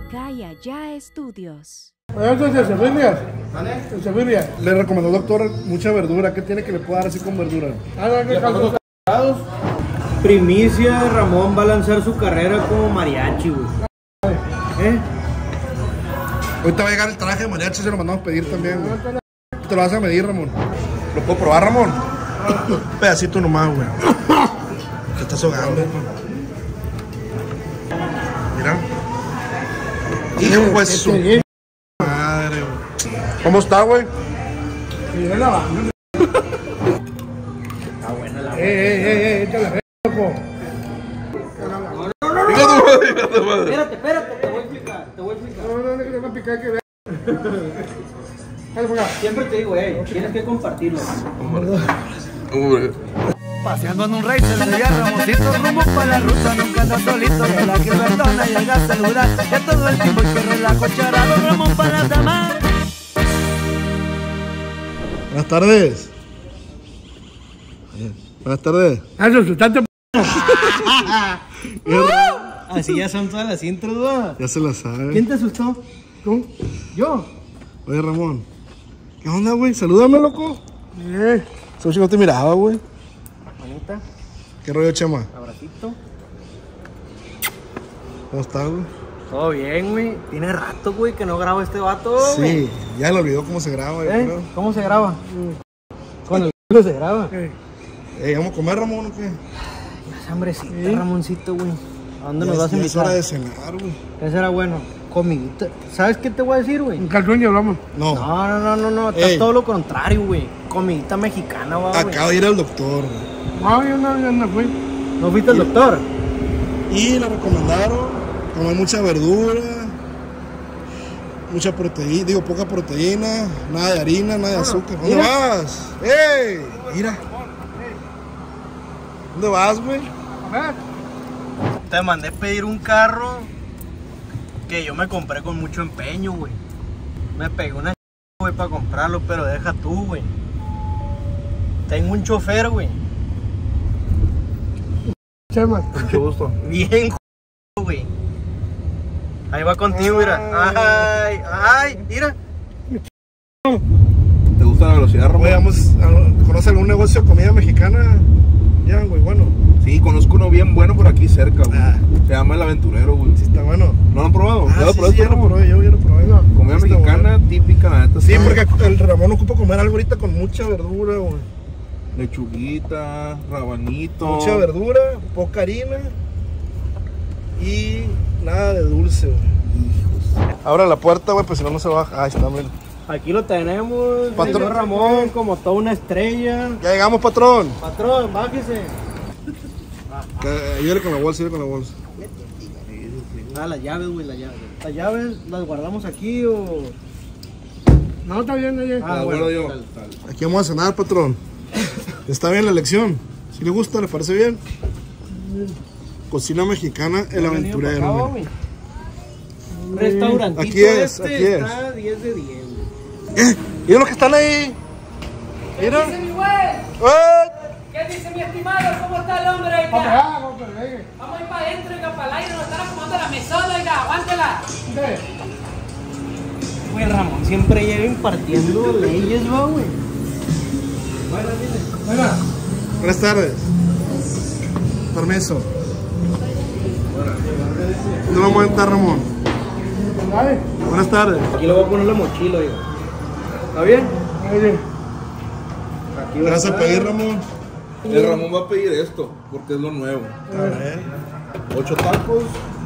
Acá y Allá Estudios. Le recomendó al doctor mucha verdura. ¿Qué tiene que le pueda dar así con verdura? Primicia, Ramón va a lanzar su carrera como mariachi, güey. Ahorita va a llegar el traje de mariachi, se lo mandamos a pedir también, güey. Te lo vas a medir, Ramón. ¿Lo puedo probar, Ramón? Un pedacito nomás, güey. Te estás ahogando, güey. Mira. Hijo de su madre, güey. ¿Cómo está, güey? Está buena la échale, loco. Espérate, te voy a explicar. No, no picar que vea. Siempre te digo, tienes que compartirlo. Paseando en un rey se le veía Ramoncito rumbo para la ruta, nunca anda solito, de la que perdona y llega a saludar, ya todo el tiempo que relajo charado, Ramón para las damas. Buenas tardes. Buenas tardes. Así ya son todas las intros, ¿no? Ya se la sabe. ¿Quién te asustó? ¿Tú? ¿Yo? Oye, Ramón. ¿Qué onda, güey? Salúdame, loco. Sochi no te miraba, güey. Manita, ¿Qué rollo, Chema? abracito. ¿Cómo estás, güey? Todo bien, güey. Tiene rato, güey, que no grabo este vato, güey. Sí, ya le olvidó cómo se graba, yo creo. ¿Cómo se graba? Con el culo se graba. ¿Vamos a comer, Ramón, o qué? Es hambrecita, Ramoncito, güey. ¿A dónde nos vas a Ya es invitar? hora de cenar, güey. Ese era bueno. Comidita. ¿Sabes qué te voy a decir, güey? Un calzón y hablamos. No, No. Está todo lo contrario, güey. Comidita mexicana, güey. acaba de ir al doctor, güey. No, yo no fui. ¿No fuiste al doctor? Y le recomendaron comer mucha verdura, mucha proteína, digo, poca proteína, nada de harina, nada de azúcar. ¿Dónde vas? ¡Ey! Mira. ¿Dónde vas, güey? A ver. Te mandé pedir un carro que yo me compré con mucho empeño, güey. Me pegué una güey, para comprarlo, pero deja tú, güey. Tengo un chofer, güey. Chema. Mucho gusto. Bien, güey. Ahí va contigo, mira. Ay, mira. ¿Te gusta la velocidad, Ramón? Güey, ¿conoces algún negocio de comida mexicana? Ya, güey, bueno. Sí, conozco uno bien bueno por aquí cerca, güey. Se llama El Aventurero, güey. Sí, está bueno. ¿No lo han probado? Sí, ya lo probé, yo ya lo probé. Comida Sí, está mexicana bueno. típica, la neta. Sí, está porque el Ramón ocupa comer algo ahorita con mucha verdura, güey. lechuguita, rabanito. Mucha verdura, poca harina y nada de dulce, güey. Abra la puerta, güey, pues si no, no se baja. Ahí está, mira. Aquí lo tenemos, Patrón. señor Ramón, como toda una estrella. Ya llegamos, patrón. Patrón, bájese. Ayúdale con la bolsa, ayúdale con la bolsa. Las llaves, güey, las llaves. ¿Las llaves las guardamos aquí o...? No, está bien, oye. Bueno, yo. Aquí vamos a cenar, patrón. ¿Está bien la elección? ¿Si le gusta? ¿Le parece bien? Cocina mexicana, El Aventurero. Restaurantito Aquí es, este aquí es. está 10 de 10, güey. Mira los que están ahí. Mira. ¿Qué dice mi güey? ¿Qué dice mi estimado? ¿Cómo está el hombre? Oiga? Vamos a ir para adentro, oiga, para el aire, nos están acomodando la mesona, oiga, aguántela. Güey, Ramón siempre llega impartiendo leyes, ¿va, güey? Buenas tardes. Permiso. ¿Dónde vamos a entrar, Ramón? Buenas tardes. Aquí le voy a poner la mochila, oiga. ¿Está bien? Aquí va a Gracias a estar. pedir, Ramón. El Ramón va a pedir esto, porque es lo nuevo. A ver. 8 tacos.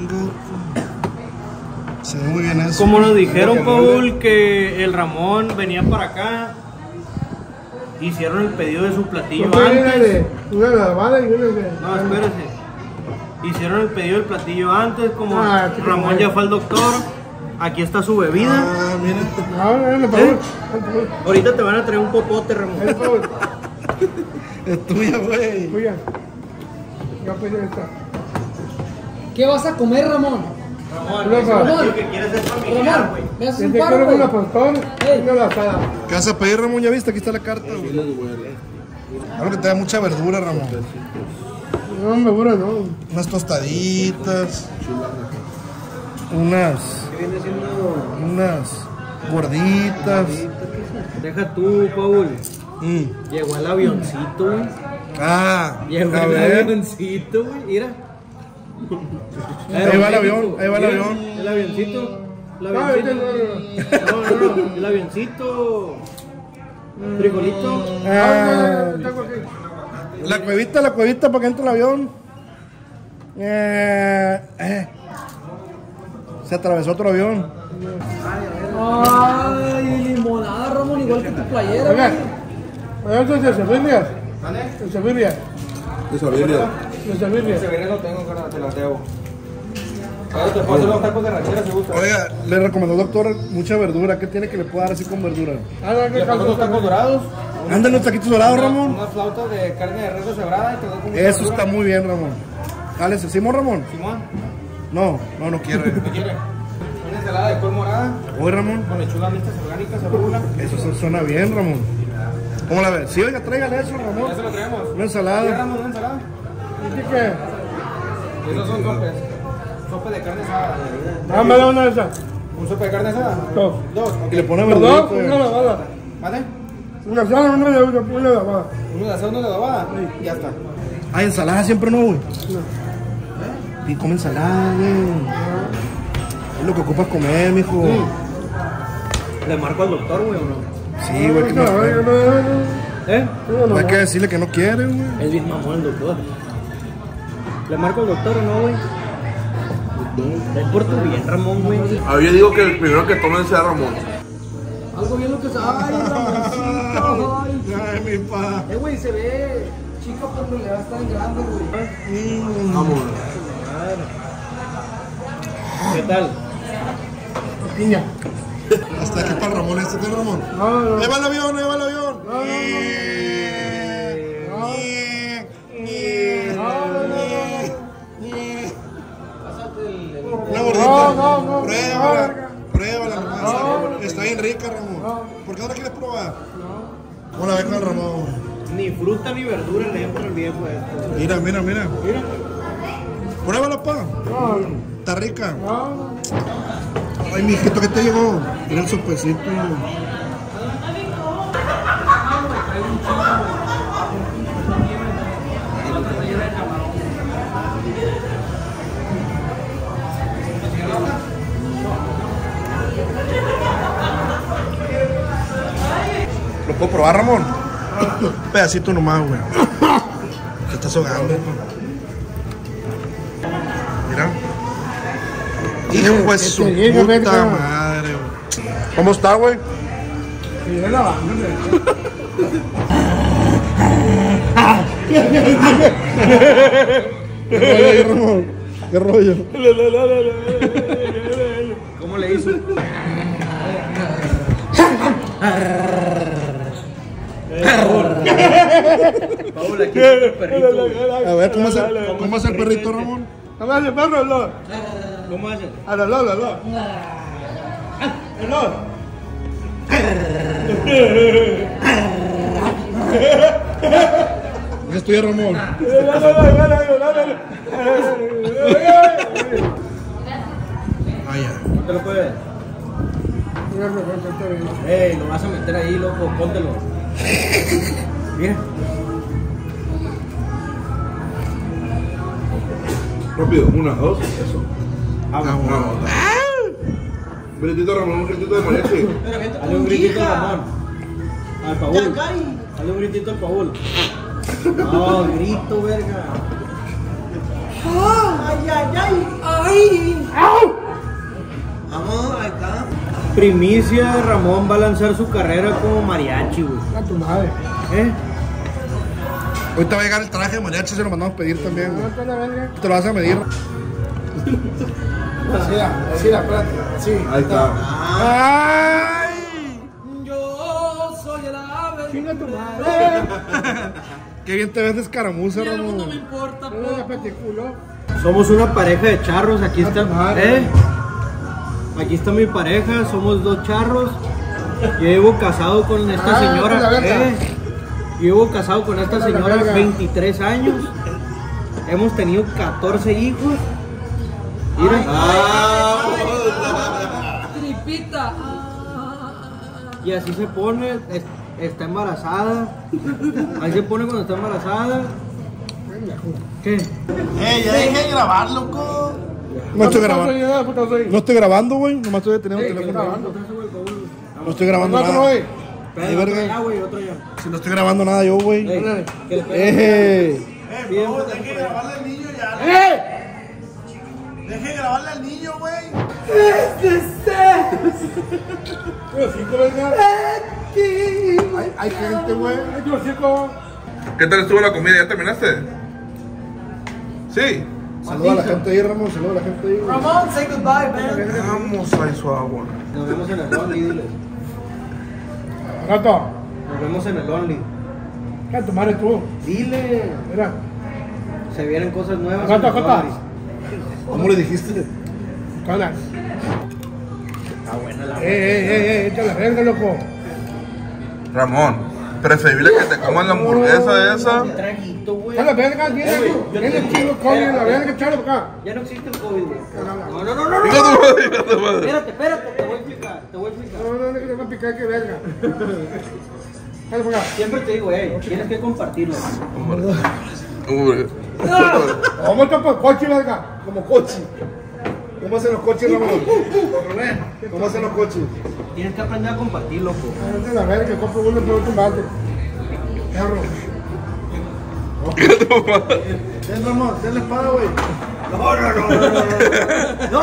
Se ve muy bien eso. Como nos dijeron, Paul, que el Ramón venía para acá, hicieron el pedido de su platillo antes. Una lavada y una de... No, espérese. Hicieron el pedido del platillo antes, como Sí, Ramón ya fue al doctor. Aquí está su bebida. Ah, mira. No, por favor. Ahorita te van a traer un popote, Ramón. Es tuya, güey. Tuya. Ya pues esta. ¿Qué vas a comer, Ramón? Ramón, lo que quieres es familiar, güey. ¿Me haces Yo un te paro, quiero güey? una pastor y una lasada. ¿Qué vas a pedir, Ramón? ¿Ya viste? Aquí está la carta, güey. Algo que te da mucha verdura, Ramón. No, me dura, no. Unas tostaditas. ¿Qué viene siendo? Unas gorditas. Deja tú, Paul. Llegó el avioncito, güey. Llegó a el ver. avioncito, güey. Mira. Ahí va el avión, ahí va el avión. El avioncito. El avioncito. No. El avioncito. Frijolito. La cuevita para que entre el avión. Se atravesó otro avión. Ay, limonada, Ramón, igual que tu playera, Oiga, güey. ¿eso es de Sevilla? ¿De Sevilla? De Sabiria. ¿De Sevilla? Sevilla no tengo, carnal, te la debo. Ahora te puedo hacer los tacos de ranchera si gusta. Oiga, le recomendó el doctor mucha verdura. ¿Qué tiene que le pueda dar así con verdura? Le pongo unos tacos dorados. Ándale unos taquitos dorados, Ramón. Unas flautas de carne de res deshebrada y te doy con mucha Eso verdura. está muy bien, Ramón. Dale, ¿Simón, Ramón? Simón, No quiere. ¿qué quiere? Una ensalada de col morada Oye, Ramón, con lechugas mixtas orgánicas, arugula. eso suena bien, Ramón. ¿Cómo la ves? Sí, oiga, tráigale eso, Ramón. Ya se lo traemos. Una ¿Qué ensalada. agarramos una ensalada? ¿Y qué? Esos son sopes. Sope de carne asada. Dame una de esas. ¿Un sope de carne asada? Dos. Dos, Y le ok. pone Los verdura. dos, una lavada. ¿Vale? Una sala, una lavada. Uno de asado, uno de adobada. Y ya está. Ay, ensalada siempre no, güey. Y come ensalada, güey. Es lo que ocupas comer, mijo. ¿Le marco al doctor, güey, o no? Sí, güey, que no. ¿Eh? Hay que decirle que no quiere, güey. Es bien mamón el doctor. ¿Le marco al doctor o no, güey? Es por tu bien, Ramón, güey. Yo digo que el primero que tomen sea Ramón. Algo bien lo que se... Ay, Ramoncito, ay. Ay, mi pa. Güey, se ve chico, pero en realidad está en grande, güey. Vamos. ¿Qué tal? Piña. Hasta aquí para el Ramón, ¿este es Ramón? No. Ahí va el avión, ahí va el avión. Una gordita. No. Pruébala nomás. Está bien rica, Ramón. ¿Por qué no la quieres probar? ¿Cómo la ves con el Ramón? Ni fruta ni verdura le entra el viejo esto. Mira. Pruébala, pa. Está rica. Ay, mijito, ¿qué te llegó? Mira el sopecito. ¿Lo puedo probar, Ramón? Un pedacito nomás, güey. Te estás ahogando. Mira. Hijo de su puta madre, güey. ¿Cómo está, güey? Sí, es lavando. ¿Qué rollo ahí, Ramón? ¿Qué rollo? ¿Cómo le hizo? Paula, aquí está el perrito, güey. A ver, ¿cómo es el perrito, Ramón? ¿Cómo hace perro, Lord? ¿Cómo hace? A la Lord. El Lord. Ese es tuyo, Ramón. Ah, ya. ¿No te lo puedes? Ey, lo vas a meter ahí, loco, póntelo. Mira. Rápido, una, dos, eso. Vamos. Un gritito Ramón, un gritito de mariachi. Dale un gritito al Ramón. Al Paul. Dale un gritito al Paul. No, grito, verga. Vamos, ahí está. Primicia, Ramón va a lanzar su carrera como mariachi, güey. A tu madre. ¿Eh? Ahorita va a llegar el traje de mariachi, se lo mandamos pedir también, güey. ¿Cuánto la verga? Te lo vas a medir. Sí, la plata. Sí. Ahí está. ¡Ay! Yo soy el ave. Chinga tu madre. Qué bien te ves de escaramuza, Y el mundo me Ramón. importa, No le poco. peticulo. Somos una pareja de charros, aquí está. madre. Aquí está mi pareja, somos dos charros. Yo llevo casado con esta la señora. verga. Yo llevo casado con esta la señora verga. 23 años. Hemos tenido 14 hijos. Mira. Tripita. Y así se pone, está embarazada. Ahí se pone cuando está embarazada. ¿Qué? Ya dejé de grabar, loco. No estoy grabando. No estoy grabando, güey. Nomás estoy deteniendo el teléfono. No estoy grabando nada. Ay, verga. Ya, güey, otro ya. Si no estoy grabando nada yo, güey. Deje grabarle al niño ya. Deje grabarle al niño, güey. Hay gente, güey. Yo circo. ¿Qué tal estuvo la comida? ¿Ya terminaste? Sí. Saluda a la gente ahí, Ramón. Saluda a la gente ahí. Ramón, say goodbye, man. Vamos a su agua. Nos vemos en el Only, diles. Gato. Nos vemos en el Only. ¿Qué tu madre tú? Dile. Mira. Se vienen cosas nuevas. Gato, en el gato. Only. ¿Cómo le dijiste? Calas. Está buena la Echa la verga, loco. Ramón, preferible que te coman la hamburguesa esa. Un traguito, güey. Echa la verga, viene el chingo COVID, la verga, échalo para acá. Ya no existe el COVID, güey. No. Diga tu madre, diga tu madre. Espérate, te voy a explicar. No, no va a picar que verga. Échalo para acá. Siempre te digo, tienes que compartirlo. Hombre. ¿Cómo está por coche, verga? Como coche. ¿Cómo hacen los coches, Ramón? ¿Cómo hacen los coches? Tienes que aprender a compartir, loco. Echa la verga, compro uno por otro mate. Perro. Diga tu madre. Ten, Ramón, ten la espada, güey. ¡No!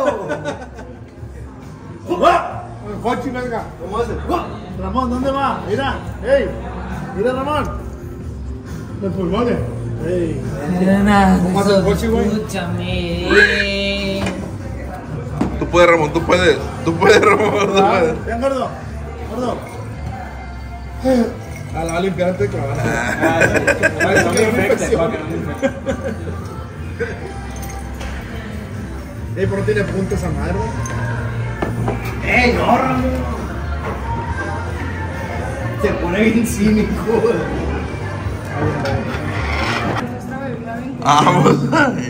El coche, verga. ¿Cómo hace? Ramón, ¿dónde va? Mira, hey. Mira, Ramón. Los pulmones. Hey. ¿Cómo hace el coche, güey? Escúchame. Tú puedes, Ramón, tú puedes. Tú puedes, Ramón, tú puedes. Ven, gordo. Gordo. A la va a limpiar antes de clavar. Ey, ¿por qué tiene punta esa madre? No, Ramón! Se pone bien cínico. Esta bebida bien Vamos. valía,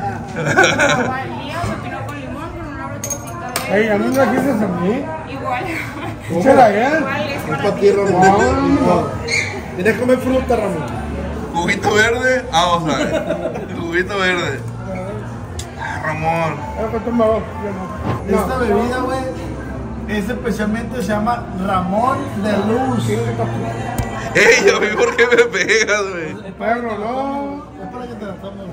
se tiró con limón, pero no abre cosita de Ey, a mí me dijiste a mí. igual. Échala ya. Igual es Es para para ti. ti, Ramón. No. Tienes que comer fruta, Ramón. Juguito verde. Vamos a ver. Juguito verde. Ramón. Esta bebida, güey, es especialmente, se llama Ramón de Luz. Ey, a mí, ¿por qué me pegas, güey? Perro, no. Es para que te la tomes.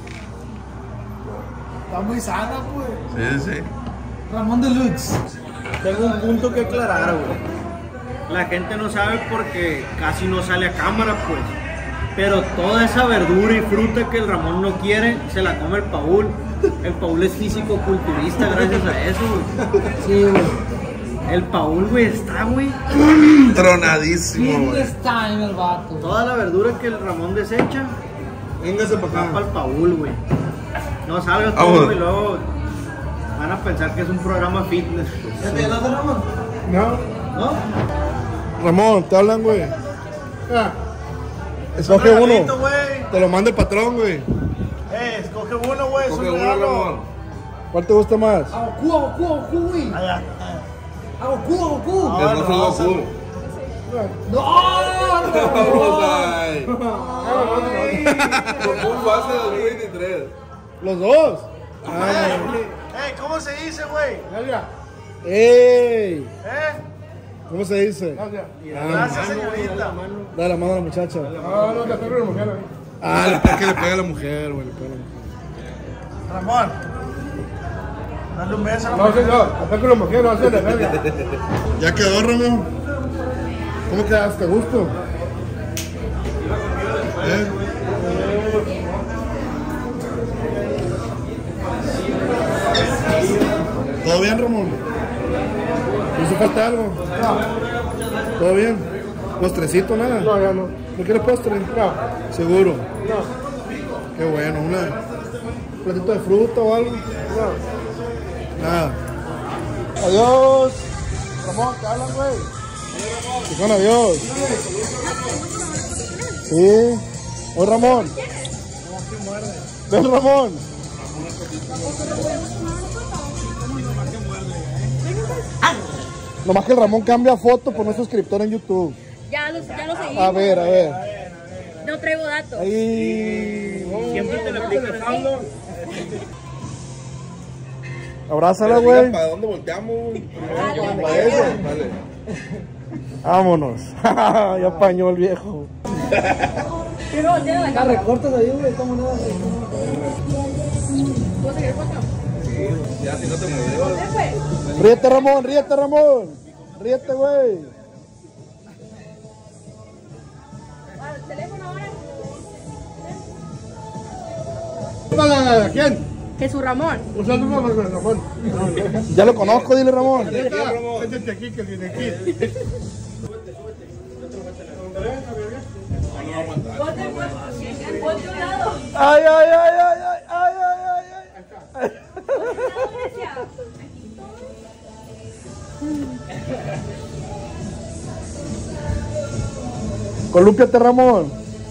Está muy sana, pues. Sí. Ramón de Luz. Tengo un punto que aclarar, güey. La gente no sabe porque casi no sale a cámara, pues. Pero toda esa verdura y fruta que el Ramón no quiere, se la come el Paul. El Paul es físico-culturista gracias a eso, güey. Sí, güey. El Paul, güey, está, güey. Tronadísimo, güey. Está en el vato. Toda la verdura que el Ramón desecha, Véngase para va acá. para el Paul, güey. No salgas Vamos. tú, güey, luego van a pensar que es un programa fitness. ¿Ya te llenaste, Ramón? No. ¿No? Ramón, te hablan, güey. Ah, Escoge uno. Regalito, güey. Te lo manda el patrón, güey. Escoge uno, güey. Es un Coge uno, regalo. Ramón. ¿Cuál te gusta más? Goku, güey. Allá. Goku. Que no se lo Goku. Vamos ahí. Goku fase 2023. ¿Los dos? ¿Cómo se dice, güey? gracias. ¡Ey! ¿Cómo se dice? Gracias, señorita. Dale la mano a la muchacha. No, te perro de mujer, güey. Ah, es que le pega a la mujer, güey. Le pega a la mujer. Ramón. Dale un beso a la No, mujer. señor, ataque a la mujer, no hace de verga. Ya quedó, Ramón. ¿Cómo quedaste? ¿A gusto? ¿Todo bien, Ramón? ¿No hizo falta algo? ¿Todo bien? ¿Postrecito, nada? No, ya no. ¿No quieres postre? No. ¿Seguro? No. Qué bueno, un platito de fruta o algo. Nada. Adiós. Ramón, te hablan, güey. Con adiós. Sí. Oye, Ramón. Ven, Ramón. Nomás que el Ramón cambia foto por no es suscriptor en YouTube. Ya lo seguimos. A ver. No traigo datos. Ahí. Siempre te lo aplicas. Abrázala, güey. ¿Para dónde volteamos? Dale. Para eso. Dale. Vámonos. Ya apañó el viejo. Pero voltea la cámara. Recortas ahí, güey, ¿cómo no? ¿Puedo seguir foto? Ya, si no te mueves. Ríete, Ramón, ríete, Ramón. Ríete, güey. ¿El teléfono ahora? ¿Para quién? Jesús Ramón. Usando un Ramón. Ya lo conozco, dile, Ramón. Este aquí, que viene aquí. Ponte un lado. Ay. Colúmpiate, Ramón.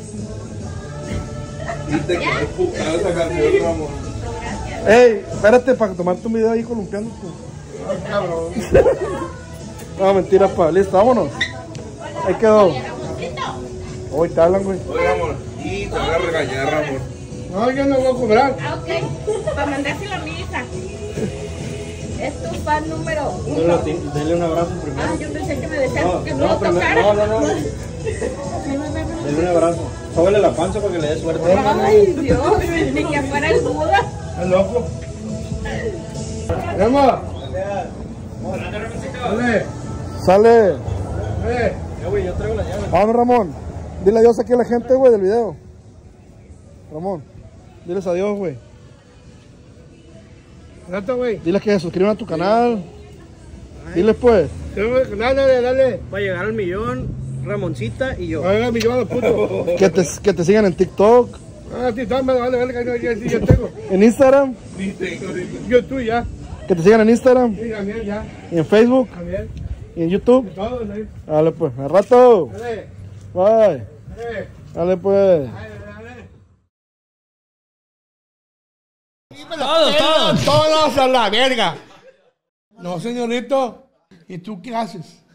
Y te quedó putada esa canción, Ramón. Ey, espérate para tomarte un video ahí columpiándote. No, mentira, pa. Listo, vámonos. Ahí quedó. Hoy te hablan, güey. Oye, Ramón. Y te van a regañar, Ramón. No, yo no voy a cobrar. Ah, ok. Para mandárselo a mi hija. Es tu fan número 1. Denle un abrazo primero. Ah, yo pensé que me decían que no lo tocara. No. Denle un abrazo. Sóbele la panza para que le dé suerte. Ay, Dios, ni que fuera el Buda. Es loco. Emma. Dale. Sale. Güey, yo traigo la llave. Vámonos, Ramón. Dile adiós aquí a la gente, güey, del video. Ramón, diles adiós, güey. Date, güey. Diles que se suscriban a tu canal. Diles, pues. Dale. Para llegar al millón, Ramoncita y yo. Oiga, mi llevado puto. Que te sigan en TikTok, Ah, sí, vale, que yo tengo. en Instagram. Yo tú ya. Que te sigan en Instagram, Sí, también, ya. y en Facebook, También. y en YouTube. Todo, ahí. Dale, pues. Al rato. Dale. Bye. Dale. Dale, pues. Todos a la verga. No, señorito. ¿Y tú qué haces?